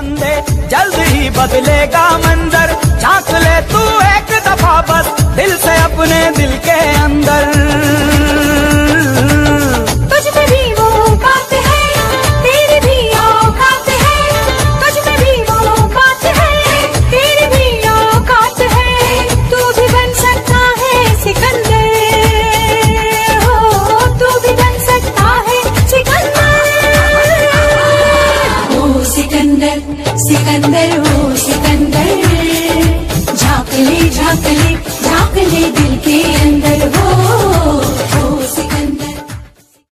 बंदे, जल्द ही बदलेगा मंजर। झांक ले तू एक दफा बस दिल से अपने दिल के अंदर। तुझ में भी वो बात है, तेरी भी औकात है। तुझ में भी वो बात है, तेरी भी औकात है। तू भी बन सकता है सिकंदर, हो तू भी बन सकता है सिकंदर। ओ सिकंदर सिकंदर हो।